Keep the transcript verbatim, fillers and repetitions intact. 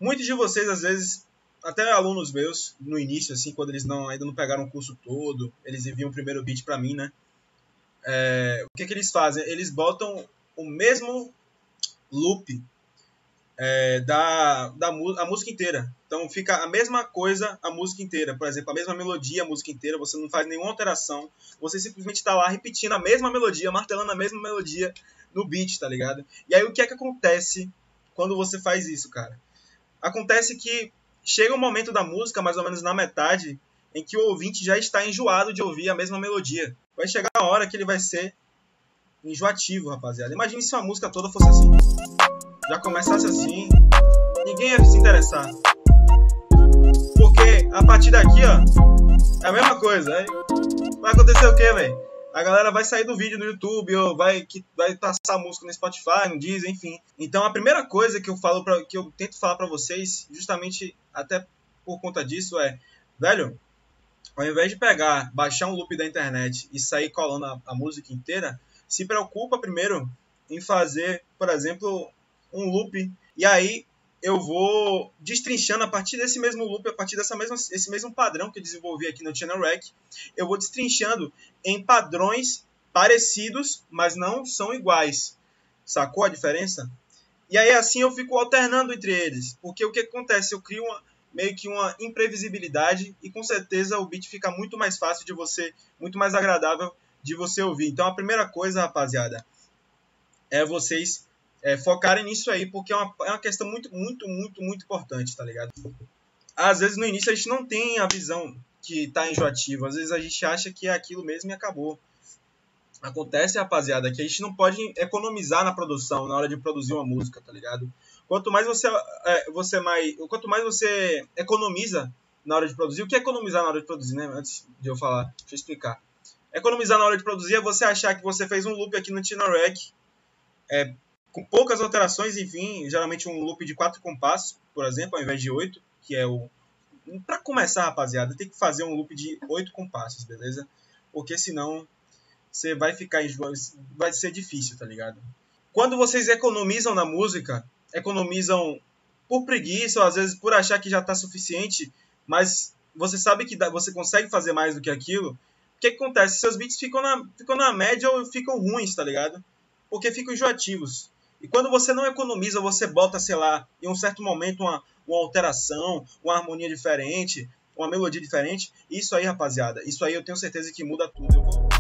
Muitos de vocês, às vezes, até alunos meus, no início, assim, quando eles não, ainda não pegaram o curso todo, eles enviam o primeiro beat pra mim, né? É, o que que eles fazem? Eles botam o mesmo loop é, da, da a música inteira. Então fica a mesma coisa a música inteira. Por exemplo, a mesma melodia a música inteira, você não faz nenhuma alteração, você simplesmente está lá repetindo a mesma melodia, martelando a mesma melodia no beat, tá ligado? E aí o que é que acontece quando você faz isso, cara? Acontece que chega um momento da música, mais ou menos na metade, em que o ouvinte já está enjoado de ouvir a mesma melodia. Vai chegar uma hora que ele vai ser enjoativo, rapaziada. Imagine se uma música toda fosse assim. Já começasse assim, ninguém ia se interessar. Porque a partir daqui, ó, é a mesma coisa. Aí vai acontecer o quê, velho? A galera vai sair do vídeo no YouTube, ou vai, que, vai passar música no Spotify, no Deezer, enfim. Então a primeira coisa que eu falo pra, que eu tento falar pra vocês, justamente até por conta disso, é, velho, ao invés de pegar, baixar um loop da internet e sair colando a, a música inteira, se preocupa primeiro em fazer, por exemplo, um loop. E aí eu vou destrinchando a partir desse mesmo loop, a partir dessa mesma, esse mesmo padrão que eu desenvolvi aqui no Channel Rec, eu vou destrinchando em padrões parecidos, mas não são iguais. Sacou a diferença? E aí assim eu fico alternando entre eles. Porque o que acontece? Eu crio uma, meio que uma imprevisibilidade e com certeza o beat fica muito mais fácil de você, muito mais agradável de você ouvir. Então a primeira coisa, rapaziada, é vocês é, focarem nisso aí, porque é uma, é uma questão muito, muito, muito, muito importante, tá ligado? Às vezes no início a gente não tem a visão que tá enjoativo, às vezes a gente acha que é aquilo mesmo e acabou. Acontece, rapaziada, que a gente não pode economizar na produção, na hora de produzir uma música, tá ligado? Quanto mais você, é, você mais, quanto mais você economiza na hora de produzir, o que é economizar na hora de produzir, né? Antes de eu falar, deixa eu explicar. Economizar na hora de produzir é você achar que você fez um loop aqui no Channel Rec, é, com poucas alterações, enfim, geralmente um loop de quatro compassos, por exemplo, ao invés de oito, que é o... Pra começar, rapaziada, tem que fazer um loop de oito compassos, beleza? Porque senão você vai ficar enjoado, vai ser difícil, tá ligado? Quando vocês economizam na música, economizam por preguiça, ou às vezes por achar que já tá suficiente, mas você sabe que você consegue fazer mais do que aquilo, o que, que acontece? Seus beats ficam na, ficam na média ou ficam ruins, tá ligado? Porque ficam enjoativos. E quando você não economiza, você bota, sei lá, em um certo momento uma, uma alteração, uma harmonia diferente, uma melodia diferente. Isso aí, rapaziada, isso aí eu tenho certeza que muda tudo. Eu vou...